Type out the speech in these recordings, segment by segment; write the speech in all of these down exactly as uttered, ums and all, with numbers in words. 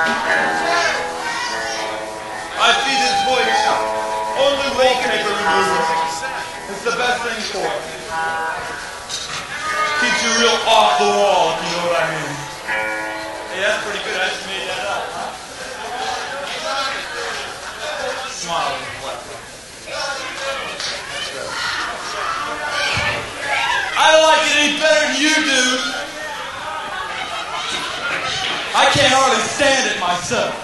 I feed his voice only wallpaper remover. It's the best thing for it. Keeps you real off the wall, if you know what I mean. Hey, that's pretty good. I just made that up, huh? Smile. I like it any better than you do. I can't hardly stand it myself.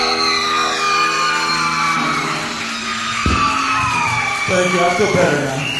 Thank you. I feel better now.